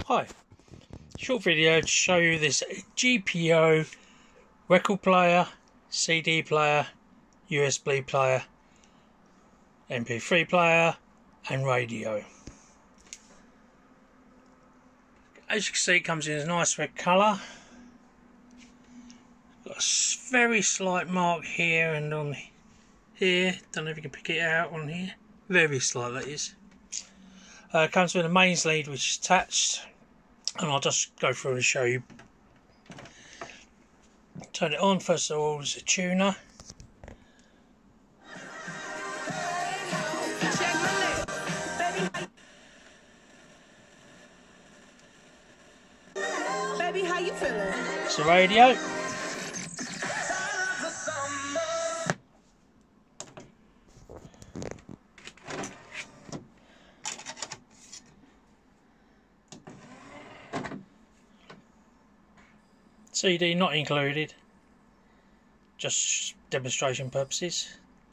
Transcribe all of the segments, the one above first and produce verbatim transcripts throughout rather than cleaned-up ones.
Hi, short video to show you this G P O record player, C D player, U S B player, M P three player and radio. As you can see, it comes in a nice red colour. Got a very slight mark here and on here, don't know if you can pick it out on here, very slight that is. Uh, comes with a mains lead which is attached, and I'll just go through and show you. Turn it on. First of all, there's a tuner. Baby, how you feeling? It's the radio. C D not included, just demonstration purposes.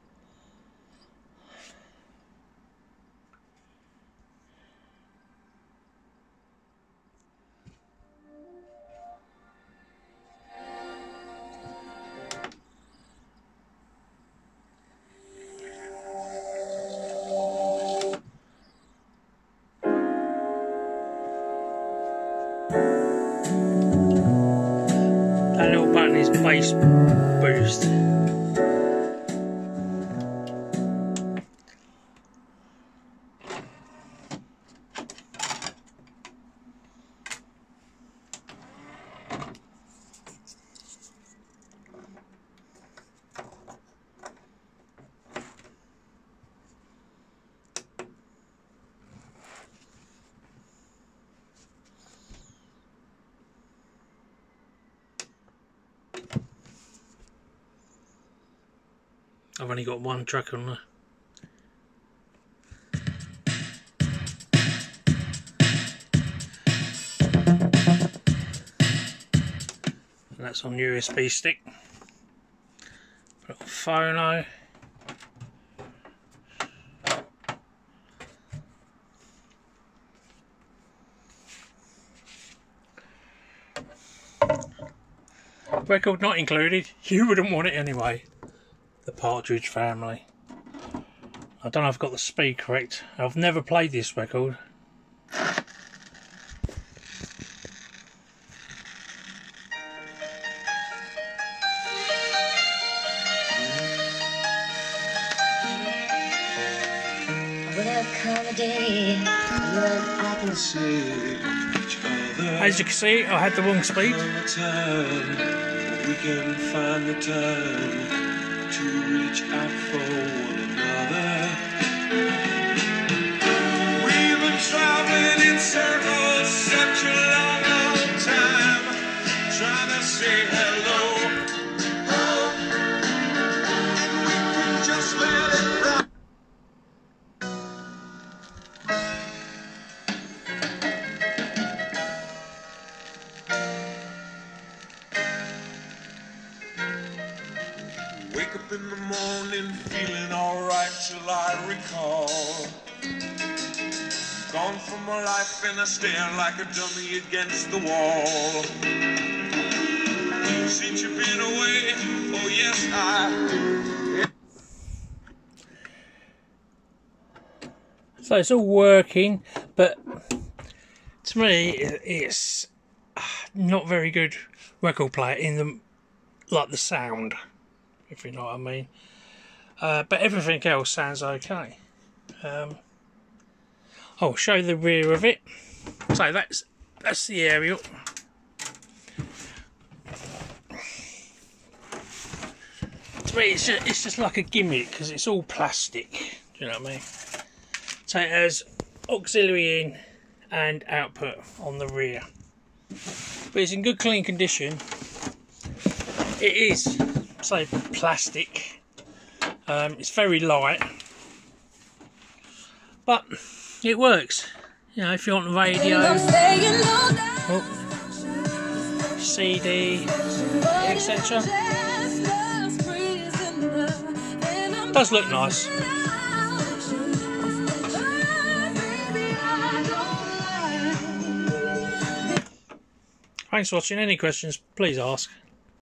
That little button is bass boost. I've only got one track on there. And that's on U S B stick. Put it on phono. Record not included. You wouldn't want it anyway. The Partridge Family. I don't know if I've got the speed correct. I've never played this record. As you can see, I had the wrong speed. We can find the time to reach out for one another. We've been traveling in circles such a long, long time, trying to say hello, and we can just let it run. Wake up in the morning feeling alright till I recall. Gone from my life and I stand like a dummy against the wall. Since you've been away, oh yes I... So it's all working, but to me it's not very good record player in the, like the sound, if you know what I mean. Uh, but everything else sounds okay. Um, I'll show the rear of it. So that's that's the aerial. To me, it's just, it's just like a gimmick because it's all plastic. Do you know what I mean? So it has auxiliary in and output on the rear, but it's in good clean condition. It is, say, plastic. Um, it's very light, but it works. You know, if you want the radio, oh, C D, et cetera. Does look nice. Thanks for watching. Any questions, please ask.